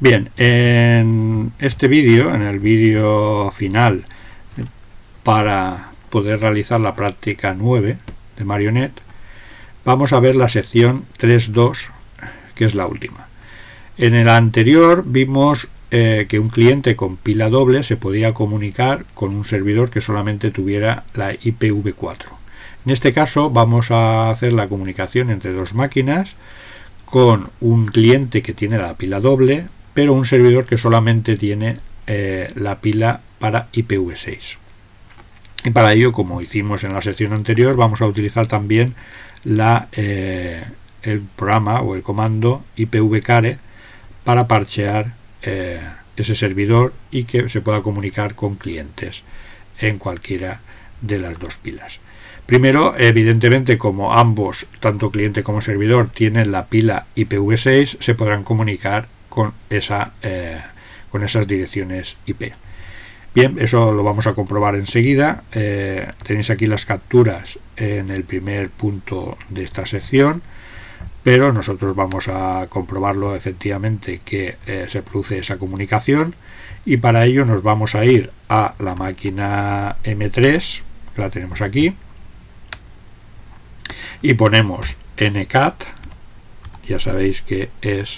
Bien, en este vídeo, en el vídeo final para poder realizar la práctica 9 de Marionette, vamos a ver la sección 3.2, que es la última. En el anterior vimos que un cliente con pila doble se podía comunicar con un servidor que solamente tuviera la IPv4. En este caso vamos a hacer la comunicación entre dos máquinas con un cliente que tiene la pila doble, pero un servidor que solamente tiene la pila para IPv6. Y para ello, como hicimos en la sección anterior, vamos a utilizar también el programa o el comando ipvcare para parchear ese servidor y que se pueda comunicar con clientes en cualquiera de las dos pilas. Primero, evidentemente, como ambos, tanto cliente como servidor, tienen la pila IPv6, se podrán comunicar con esas direcciones IP. Bien, eso lo vamos a comprobar enseguida. Tenéis aquí las capturas en el primer punto de esta sección, pero nosotros vamos a comprobarlo efectivamente que se produce esa comunicación, y para ello nos vamos a ir a la máquina M3, que la tenemos aquí, y ponemos ncat, ya sabéis que es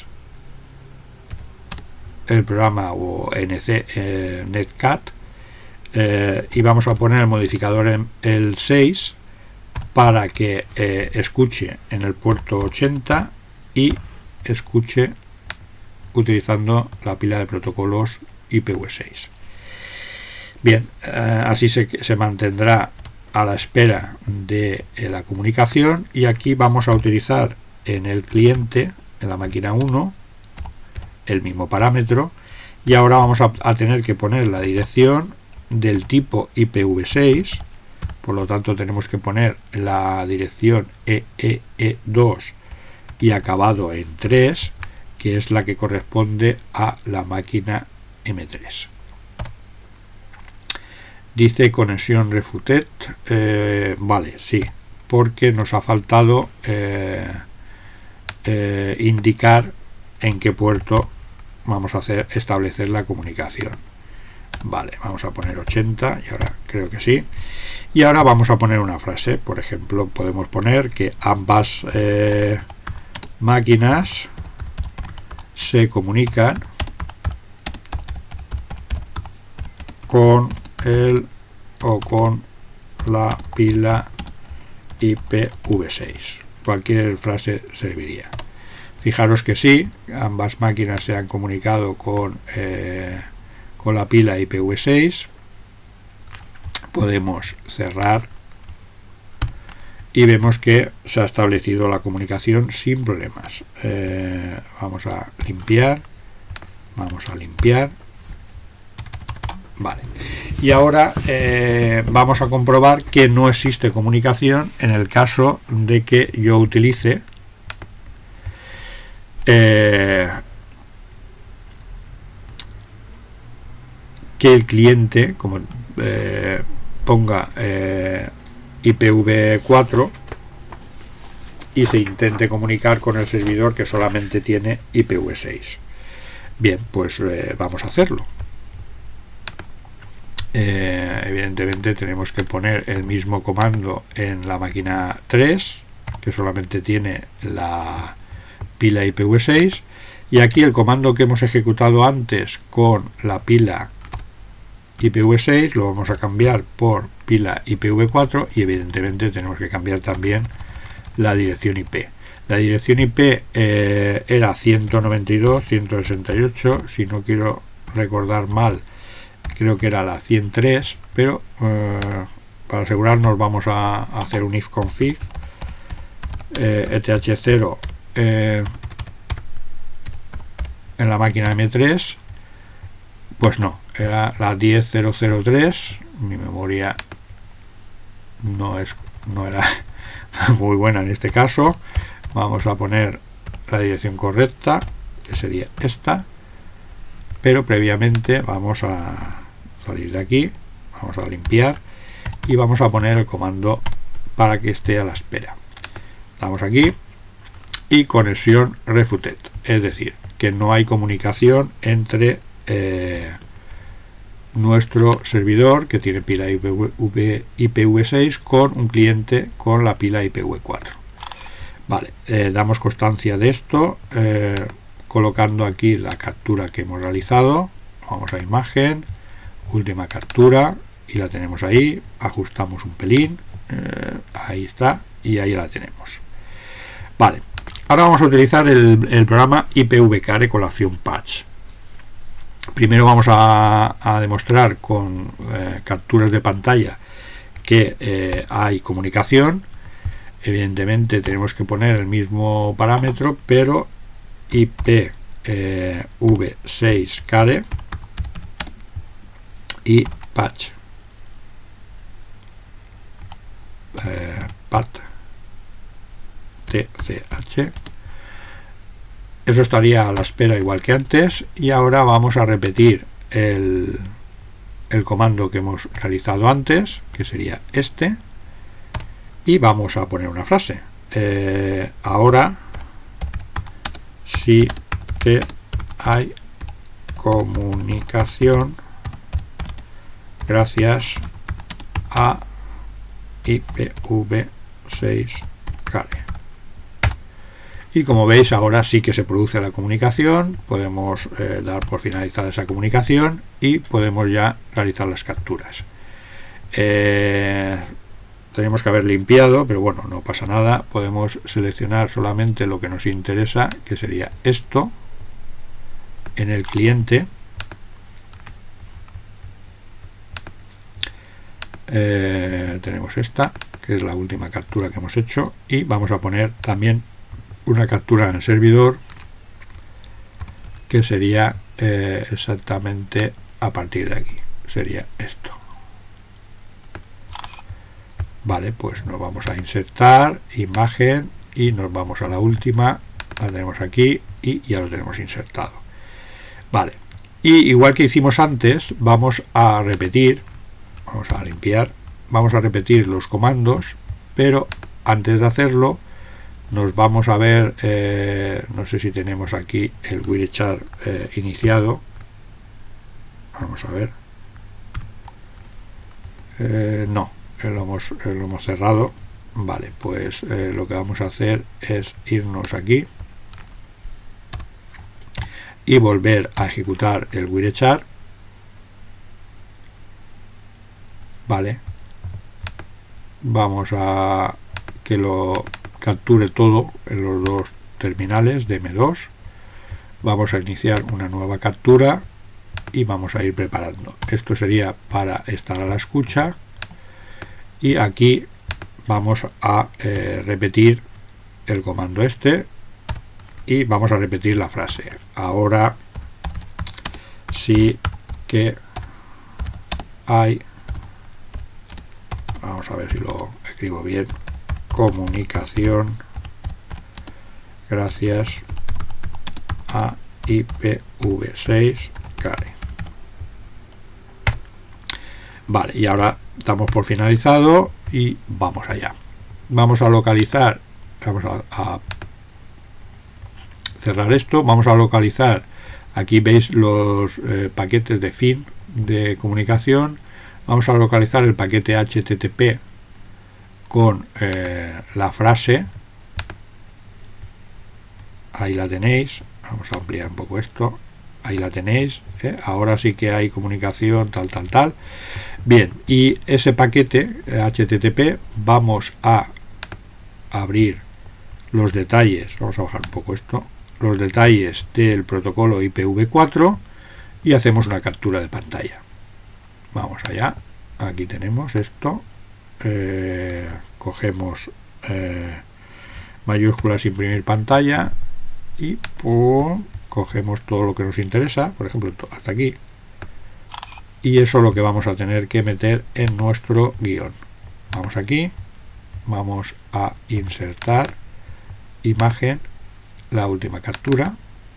el programa o netcat, y vamos a poner el modificador en el 6 para que escuche en el puerto 80 y escuche utilizando la pila de protocolos IPv6. Bien, así se mantendrá a la espera de la comunicación, y aquí vamos a utilizar en el cliente, en la máquina 1, el mismo parámetro, y ahora vamos a tener que poner la dirección del tipo IPv6. Por lo tanto, tenemos que poner la dirección EEE2 y acabado en 3, que es la que corresponde a la máquina M3. Dice conexión refuted. Vale, sí, porque nos ha faltado indicar en qué puerto vamos a establecer la comunicación. Vale, vamos a poner 80 y ahora creo que sí. Y ahora vamos a poner una frase. Por ejemplo, podemos poner que ambas máquinas se comunican con el o con la pila IPv6. Cualquier frase serviría. Fijaros que sí, ambas máquinas se han comunicado con la pila IPv6. Podemos cerrar y vemos que se ha establecido la comunicación sin problemas. Vamos a limpiar. Vale. Y ahora vamos a comprobar que no existe comunicación en el caso de que yo utilice que el cliente ponga IPv4 y se intente comunicar con el servidor que solamente tiene IPv6. Bien, pues vamos a hacerlo. Evidentemente tenemos que poner el mismo comando en la máquina 3, que solamente tiene la pila IPv6, y aquí el comando que hemos ejecutado antes con la pila IPv6 lo vamos a cambiar por pila IPv4, y evidentemente tenemos que cambiar también la dirección IP. La dirección IP era 192.168, si no quiero recordar mal, creo que era la 103, pero para asegurarnos vamos a hacer un ifconfig eth0 en la máquina M3. Pues no, era la 10.003. Mi memoria no era muy buena en este caso. Vamos a poner la dirección correcta, que sería esta, pero previamente vamos a salir de aquí, vamos a limpiar y vamos a poner el comando para que esté a la espera. Damos aquí y conexión refuted, es decir, que no hay comunicación entre nuestro servidor, que tiene pila IPv6, con un cliente con la pila IPv4. Vale, damos constancia de esto colocando aquí la captura que hemos realizado. Vamos a imagen, última captura, y la tenemos ahí. Ajustamos un pelín, ahí está, y ahí la tenemos. Vale, ahora vamos a utilizar el programa IPv-Care con la opción Patch. Primero vamos a demostrar con capturas de pantalla que hay comunicación. Evidentemente tenemos que poner el mismo parámetro, pero IPv6 Care y Patch. TCH. Eso estaría a la espera igual que antes, y ahora vamos a repetir el comando que hemos realizado antes, que sería este, y vamos a poner una frase. Ahora sí que hay comunicación gracias a IPv6 Care. Y como veis, ahora sí que se produce la comunicación. Podemos dar por finalizada esa comunicación y podemos ya realizar las capturas. Tenemos que haber limpiado, pero bueno, no pasa nada. Podemos seleccionar solamente lo que nos interesa, que sería esto en el cliente. Tenemos esta, que es la última captura que hemos hecho, y vamos a poner también una captura en el servidor, que sería exactamente a partir de aquí, sería esto. Vale, pues nos vamos a insertar imagen y nos vamos a la última, la tenemos aquí y ya lo tenemos insertado. Vale, y igual que hicimos antes, vamos a repetir, vamos a limpiar, vamos a repetir los comandos, pero antes de hacerlo nos vamos a ver, no sé si tenemos aquí el Wireshark iniciado. Vamos a ver, no, lo hemos cerrado. Vale, pues lo que vamos a hacer es irnos aquí y volver a ejecutar el Wireshark. Vale, vamos a que lo capture todo en los dos terminales de M2. Vamos a iniciar una nueva captura y vamos a ir preparando. Esto sería para estar a la escucha, y aquí vamos a repetir el comando este y vamos a repetir la frase. Ahora sí que hay, vamos a ver si lo escribo bien, comunicación gracias a IPv6 Care. Vale, y ahora damos por finalizado y vamos allá. Vamos a localizar, vamos a cerrar esto, vamos a localizar, aquí veis los paquetes de fin de comunicación. Vamos a localizar el paquete HTTP con la frase, ahí la tenéis. Vamos a ampliar un poco esto, ahí la tenéis, ahora sí que hay comunicación tal. Bien, y ese paquete HTTP vamos a abrir los detalles, vamos a bajar un poco esto, los detalles del protocolo IPv4 y hacemos una captura de pantalla. Vamos allá, aquí tenemos esto, cogemos mayúsculas, imprimir pantalla, y cogemos todo lo que nos interesa, por ejemplo hasta aquí, y eso es lo que vamos a tener que meter en nuestro guión. Vamos aquí, vamos a insertar imagen, la última captura,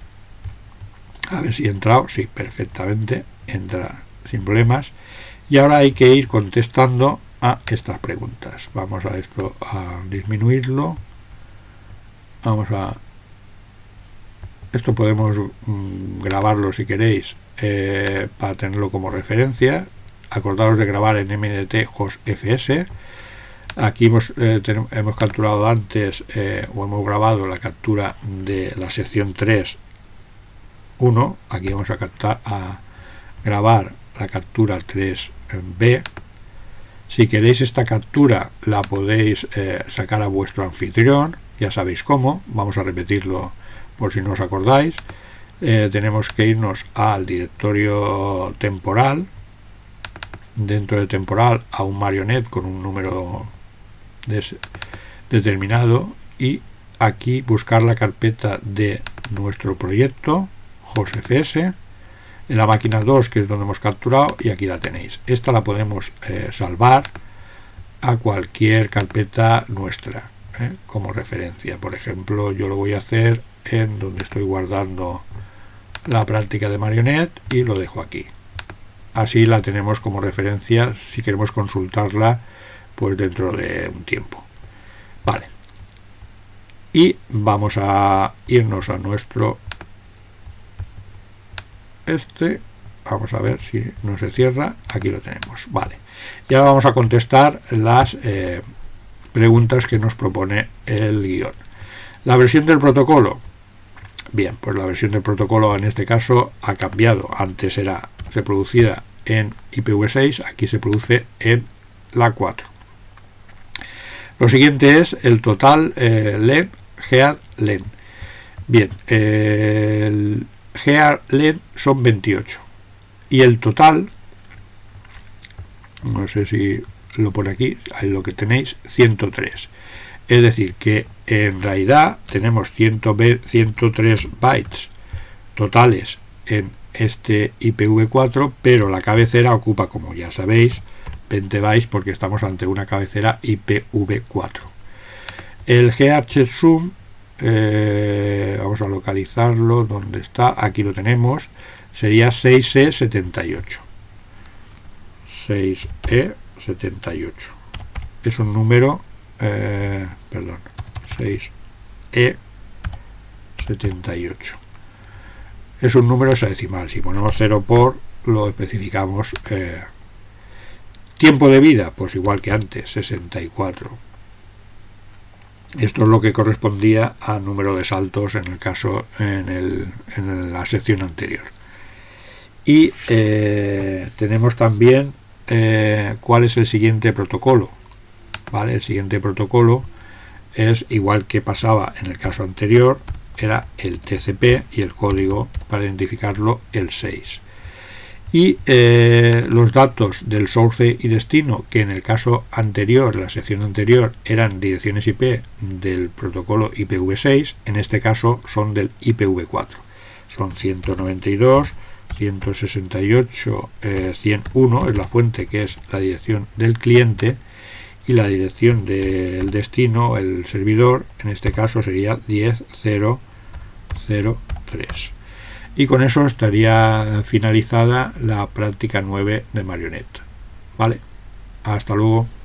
a ver si ha entrado. Sí, perfectamente, entra sin problemas. Y ahora hay que ir contestando a estas preguntas. Vamos a esto, a disminuirlo, vamos a Esto podemos grabarlo si queréis para tenerlo como referencia. Acordaos de grabar en MDT hostfs. Aquí hemos capturado antes o hemos grabado la captura de la sección 3.1. Aquí vamos a grabar la captura 3b. Si queréis esta captura la podéis sacar a vuestro anfitrión, ya sabéis cómo. Vamos a repetirlo por si no os acordáis. Tenemos que irnos al directorio temporal, dentro de temporal a un marionette con un número determinado, y aquí buscar la carpeta de nuestro proyecto hostfs en la máquina 2, que es donde hemos capturado, y aquí la tenéis. Esta la podemos salvar a cualquier carpeta nuestra como referencia. Por ejemplo, yo lo voy a hacer en donde estoy guardando la práctica de marionette y lo dejo aquí. Así la tenemos como referencia si queremos consultarla pues dentro de un tiempo. Vale, y vamos a irnos a nuestro vamos a ver si no se cierra. Aquí lo tenemos. Vale, ya vamos a contestar las preguntas que nos propone el guión. La versión del protocolo. Bien, pues la versión del protocolo en este caso ha cambiado. Antes se producía en IPv6, aquí se produce en la 4. Lo siguiente es el total len, gear len. Bien, el gear len son 28 y el total, no sé si lo pone aquí, ahí lo que tenéis, 103. Es decir, que en realidad tenemos 103 bytes totales en este IPv4, pero la cabecera ocupa, como ya sabéis, 20 bytes porque estamos ante una cabecera IPv4. El gear-checksum, vamos a localizarlo, ¿dónde está? Aquí lo tenemos, sería 6E78. 6E78. Es un número, 6E78. Es un número hexadecimal. Si ponemos 0 por, lo especificamos. Tiempo de vida, pues igual que antes, 64. Esto es lo que correspondía a número de saltos en el caso en la sección anterior. Y tenemos también cuál es el siguiente protocolo. ¿Vale? El siguiente protocolo es igual que pasaba en el caso anterior, era el TCP y el código para identificarlo el 6. Y los datos del source y destino, que en el caso anterior, la sección anterior, eran direcciones IP del protocolo IPv6, en este caso son del IPv4. Son 192, 168, 101 es la fuente, que es la dirección del cliente, y la dirección del destino, el servidor, en este caso sería 10.0.0.3. Y con eso estaría finalizada la práctica 9 de Marionette. Vale, hasta luego.